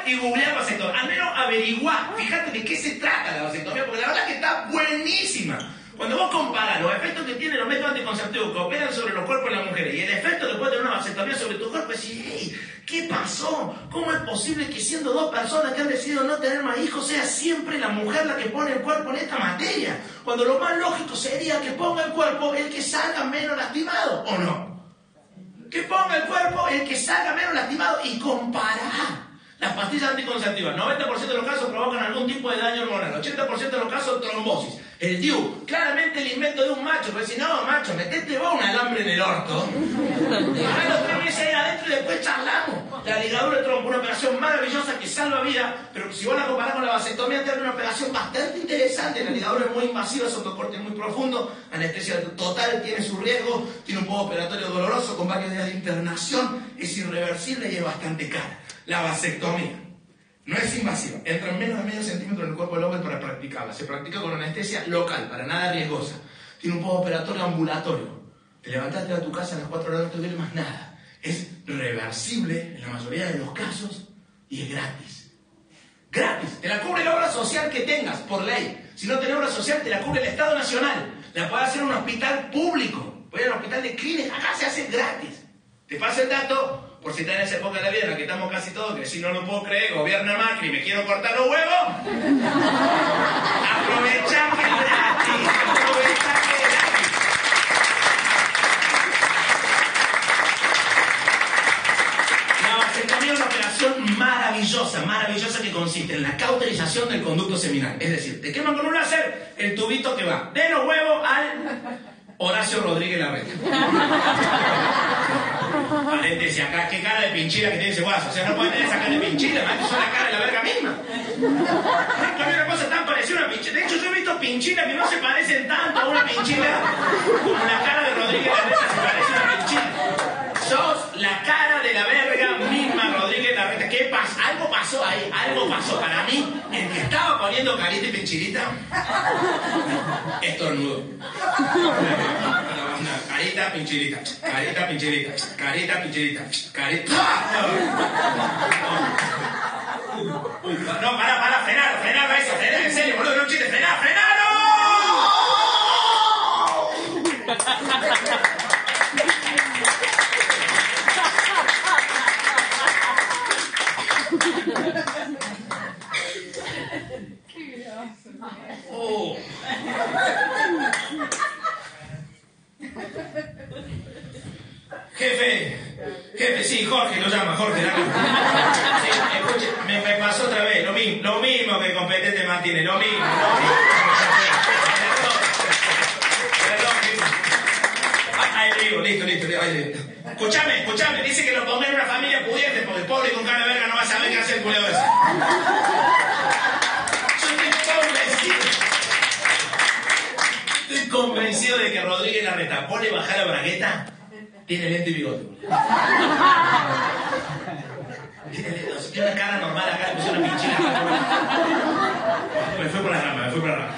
buscar y googlear vasectomía. Al menos averiguar, fíjate de qué se trata la vasectomía, porque la verdad que está buenísima. Cuando vos comparás los efectos que tienen los métodos anticonceptivos que operan sobre los cuerpos de las mujeres y el efecto que puede tener una vasectomía sobre tu cuerpo, decís, hey, ¿qué pasó? ¿Cómo es posible que siendo dos personas que han decidido no tener más hijos sea siempre la mujer la que pone el cuerpo en esta materia? Cuando lo más lógico sería que ponga el cuerpo el que salga menos lastimado, ¿o no? Que ponga el cuerpo el que salga menos lastimado y comparar. Las pastillas anticonceptivas, 90% de los casos provocan algún tipo de daño hormonal, 80% de los casos trombosis. El DIU, claramente el invento de un macho, pero si no, macho, metete vos un alambre en el orto. Ahora los 3 meses ahí adentro y después charlamos. La ligadura de trompo, una operación maravillosa que salva vidas, pero si vos la comparás con la vasectomía, te da una operación bastante interesante. La ligadura es muy invasiva, son dos cortes muy profundos, anestesia total, tiene su riesgo, tiene un postoperatorio doloroso con varios días de internación, es irreversible y es bastante cara. La vasectomía no es invasiva, entra en menos de medio centímetro en el cuerpo del hombre para practicarla. Se practica con anestesia local, para nada riesgosa. Tiene un postoperatorio ambulatorio. Te levantaste a tu casa a las 4 horas, no te duele más nada. Es reversible en la mayoría de los casos y es gratis. Gratis. Te la cubre la obra social que tengas, por ley. Si no tenés obra social, te la cubre el Estado Nacional. La puedes hacer en un hospital público. Voy a un hospital de clínica. Acá se hace gratis. Te paso el dato. Por si estás en esa época de la vida en la que estamos casi todos, que si no lo puedo creer, gobierna Macri, me quiero cortar los huevos. Aprovechá que es gratis. Aprovechá que es gratis. La vasectomía es una operación maravillosa que consiste en la cauterización del conducto seminal. Es decir, te queman con un láser el tubito que va de los huevos al Horacio Rodríguez Larreta. Paréntesis acá, qué cara de pinchila que tiene ese guaso. O sea, no puede tener esa cara de pinchila, más que son la cara de la verga misma. Hay una cosa tan parecida a una pinchila. De hecho, yo he visto pinchilas que no se parecen tanto a una pinchila como la cara de Rodríguez Larreta se parece a una pinchila. Sos la cara de la verga misma, Rodríguez Larreta. ¿Qué pasa? Algo pasó ahí, algo pasó. Para mí, el que estaba poniendo carita y pinchilita, estornudo. Carita, pinchilita, carita, pinchilita, carita, pinchilita, carita. No, para, frenar, eso, frenar, en serio, boludo, no chiste, frenar. Oh. Jefe, sí, Jorge lo llama, Jorge. Sí, escuche, me pasó otra vez, lo mismo que Competente Martínez, lo mismo. Ahí digo, listo. Escuchame, dice que lo ponga en una familia pudiente, porque el pobre con cara de verga no va a saber qué hacer el culeo ese. Estoy convencido de que Rodríguez Larreta pone bajar la bragueta, tiene lente y bigote. Tiene una cara normal acá, le puse una pinchina. Me fui por la rama.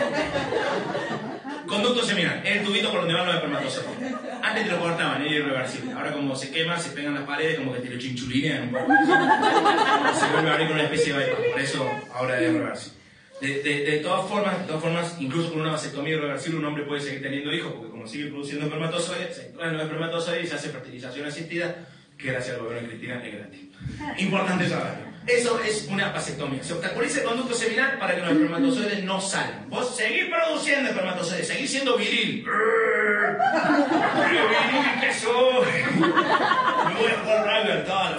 Conducto seminal, es el tubito por donde van los espermatozoides. Antes te lo cortaban, era irreversible. Ahora como se quema, se pegan las paredes, como que te lo chinchulinean un poco. Se vuelve a abrir con una especie de bypass, por eso ahora es irreversible. De todas formas, incluso con una vasectomía irreversible un hombre puede seguir teniendo hijos, porque como sigue produciendo espermatozoides, se extraen los espermatozoides y se hace fertilización asistida, que gracias al gobierno de Cristina es gratis. Importante saberlo. Eso es una vasectomía. Se obstaculiza el conducto seminal para que los espermatozoides no salgan. Vos seguís produciendo espermatozoides, seguís siendo viril. Viril que soy. Me voy a jugar River, tal.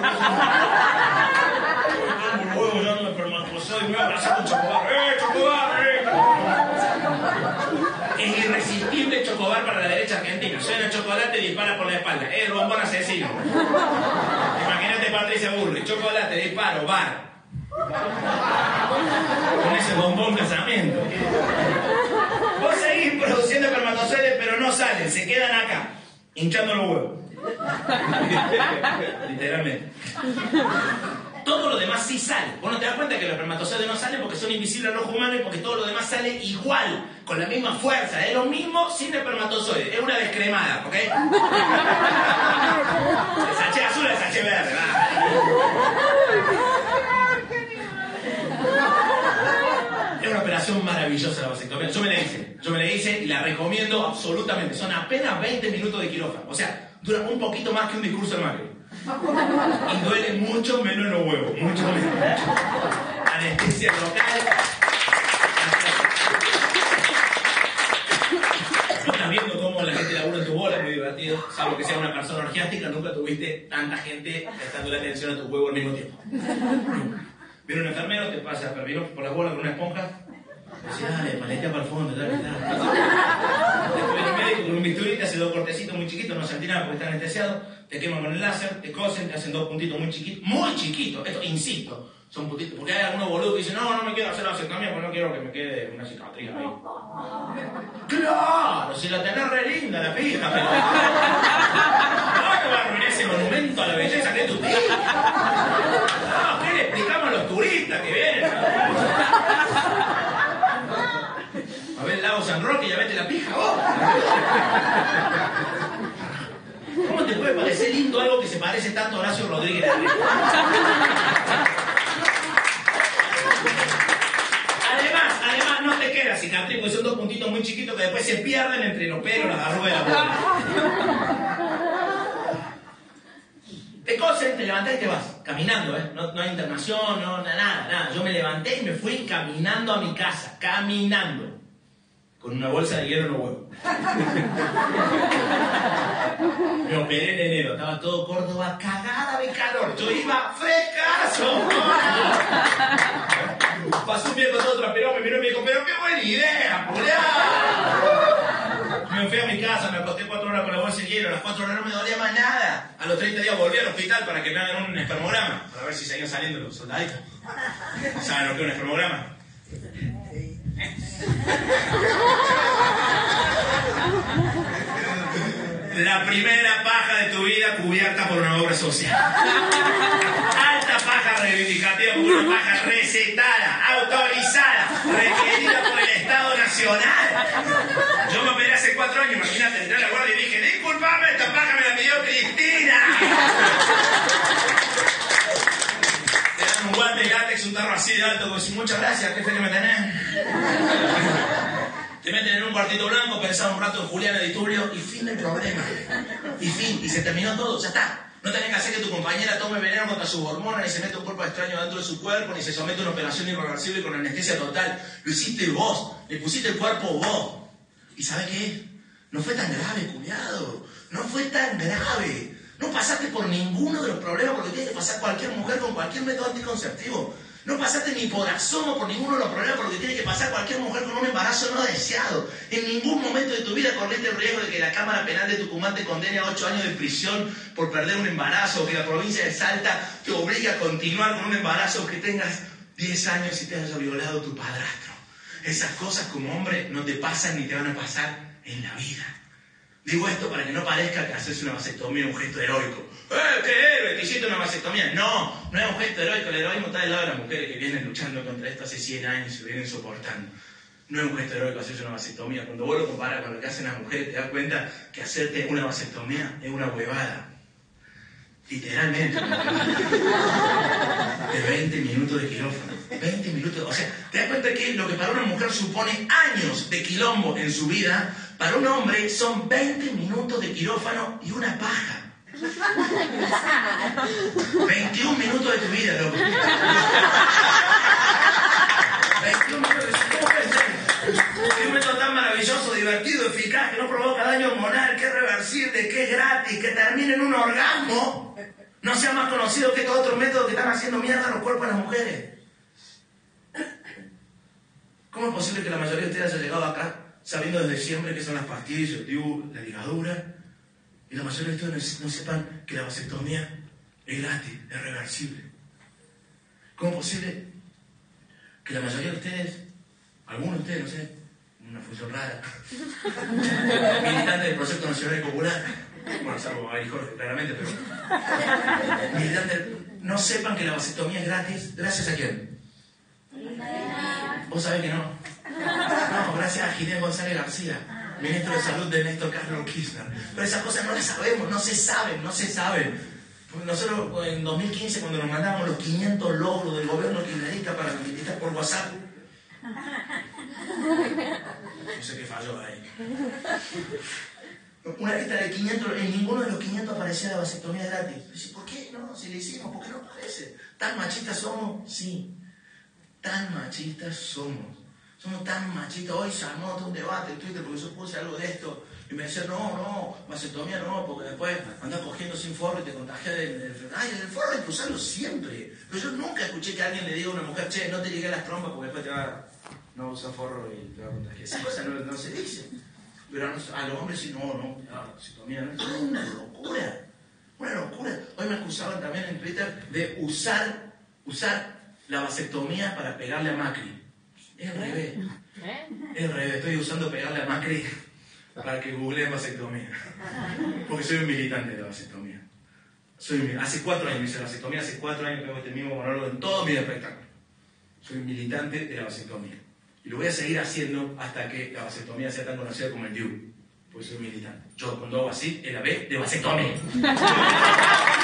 Luego ya no espermatozoides, me voy a abrazar con Chocobar. ¡Chocobar! Es irresistible Chocobar para la derecha argentina. Suena chocolate y dispara por la espalda. Es el bombón asesino. Imagínate Patricia Bullrich. Chocolate, disparo, bar. Con ese bombón casamiento. Vos seguís produciendo espermatozoides, pero no salen. Se quedan acá, hinchando los huevos. Literalmente. Todo lo demás sí sale. Vos no te das cuenta que los espermatozoides no salen porque son invisibles al ojo humano y porque todo lo demás sale igual, con la misma fuerza. Es lo mismo sin espermatozoides. Es una descremada, ¿ok? El sachet azul es el sachet verde. Va. maravillosa la vasectomía. Yo me la hice y la recomiendo absolutamente. Son apenas 20 minutos de quirófano. O sea, dura un poquito más que un discurso de Macri. Y duele mucho menos en los huevos. Mucho menos. Anestesia local. No estás viendo cómo la gente labura en tu bola, es muy divertido. Salvo que sea una persona orgiástica, nunca tuviste tanta gente prestando la atención a tu huevo al mismo tiempo. Viene un enfermero, te pasa pervino por la bola con una esponja. Dice, dale, paletea para el fondo, dale. Después viene el médico con un bisturí, te hace 2 cortecitos muy chiquitos, no sentí nada porque está anestesiado. Te queman con el láser, te cosen, te hacen 2 puntitos muy chiquitos. Esto, insisto, son puntitos. Porque hay algunos boludos que dicen, no me quiero hacer la vasectomía porque no quiero que me quede una cicatriz ahí. ¡Claro! Si la tenés re linda la pija, pero... No te va a arruinar ese monumento a la belleza que es tu pija. No, ¿qué le explicamos a los turistas que vienen? A ver el lago San Roque y ya vete la pija, vos. ¿Cómo te puede parecer lindo algo que se parece tanto a Horacio Rodríguez? Además, no te queda cicatriz, porque son 2 puntitos muy chiquitos que después se pierden entre los pelos, las arrugas de la bola. Te cosen, te levantás y te vas, caminando, no hay internación, nada. Yo me levanté y me fui caminando a mi casa, caminando. Con una bolsa de hielo en los huevos. Me operé en enero, estaba todo Córdoba cagada de calor. Yo iba frescazo. Pasó un viejo todo transpirado, me miró y me dijo, pero qué buena idea, pulá. Me fui a mi casa, me acosté 4 horas con la bolsa de hielo, a las 4 horas no me dolía más nada. A los 30 días volví al hospital para que me hagan un espermograma, para ver si seguían saliendo los soldaditos. ¿Saben lo que es un espermograma? La primera paja de tu vida cubierta por una obra social. Alta paja reivindicativa por una paja recetada, autorizada, requerida por el Estado Nacional. Yo me operé hace 4 años, imagínate, entré a la guardia y dije, disculpame, esta paja me la pidió Cristina. Te dan un guante de látex, un tarro así de alto, como si muchas gracias, jefe que me tenés. Te meten en un cuartito blanco, pensás un rato en Juliana de Iturio y fin del problema. Y se terminó todo, ya está. No tenés que hacer que tu compañera tome veneno contra sus hormonas, ni se mete un cuerpo extraño dentro de su cuerpo, ni se somete a una operación irreversible con anestesia total. Lo hiciste vos, le pusiste el cuerpo vos. ¿Y sabés qué? No fue tan grave, culiado. No fue tan grave. No pasaste por ninguno de los problemas porque tiene que pasar cualquier mujer con cualquier método anticonceptivo. No pasaste ni por asomo por ninguno de los problemas porque tiene que pasar cualquier mujer con un embarazo no deseado. En ningún momento de tu vida corriste el riesgo de que la Cámara Penal de Tucumán te condene a 8 años de prisión por perder un embarazo, o que la provincia de Salta te obligue a continuar con un embarazo, o que tengas 10 años y te haya violado tu padrastro. Esas cosas como hombre no te pasan ni te van a pasar en la vida. Digo esto para que no parezca que hacerse una vasectomía es un gesto heroico. ¡Qué héroe! ¿Te hiciste una vasectomía? No es un gesto heroico. El heroísmo está del lado de las mujeres que vienen luchando contra esto hace 100 años y se vienen soportando. No es un gesto heroico hacerse una vasectomía. Cuando vos lo comparas con lo que hacen las mujeres, te das cuenta que hacerte una vasectomía es una huevada. Literalmente. De 20 minutos de quirófano. 20 minutos. O sea, te das cuenta que lo que para una mujer supone años de quilombo en su vida, para un hombre son 20 minutos de quirófano y una paja. 21 minutos de tu vida, loco. 21 minutos de tu vida. ¿Cómo puede ser? Es un método tan maravilloso, divertido, eficaz, que no provoca daño hormonal, que es reversible, que es gratis, que termina en un orgasmo. No sea más conocido que estos otros métodos que están haciendo mierda a los cuerpos de las mujeres. ¿Cómo es posible que la mayoría de ustedes haya llegado acá sabiendo desde siempre qué son las pastillas, el DIU, la ligadura? Y la mayoría de ustedes no sepan que la vasectomía es gratis, es reversible. ¿Cómo es posible que la mayoría de ustedes, algunos de ustedes, no sé, una función rara, militantes del Proyecto Nacional y Popular, bueno, salvo a Jorge, claramente, pero militantes, no sepan que la vasectomía es gratis, ¿gracias a quién? ¿Vos sabés que no? No, gracias a Ginés González García, ministro de Salud de Néstor Carlos Kirchner. Pero esas cosas no las sabemos, no se saben. Nosotros en 2015, cuando nos mandábamos los 500 logros del gobierno kirchnerista para militar por WhatsApp, No sé qué falló ahí. Una lista de 500, en ninguno de los 500 aparecía la vasectomía gratis. Dice, ¿por qué no? Si le hicimos, ¿por qué no aparece? ¿Tan machistas somos? Sí. Tan machistas somos. Somos tan machistas. Hoy se armó todo un debate en Twitter porque yo puse algo de esto. Y me decían, no, vasectomía no, porque después andás cogiendo sin forro y te contagias del... Ay, el forro hay que usarlo siempre. Pero yo nunca escuché que alguien le diga a una mujer, che, no te ligues las trompas porque después te va a... No usa forro y te va a contagiar. Esa cosa no se dice. Pero a los hombres sí, no, vasectomía no. Es una locura. Una locura. Hoy me acusaban también en Twitter de usar la vasectomía para pegarle a Macri. Es al revés. Es al revés. Estoy usando pegarle a Macri para que googleen vasectomía. Porque soy un militante de la vasectomía. Hace 4 años hice la vasectomía, hace 4 años que hago este mismo monólogo en todo mi espectáculo. Soy un militante de la vasectomía. Y lo voy a seguir haciendo hasta que la vasectomía sea tan conocida como el DIU. Porque soy un militante. Yo cuando hago así, es la B de vasectomía.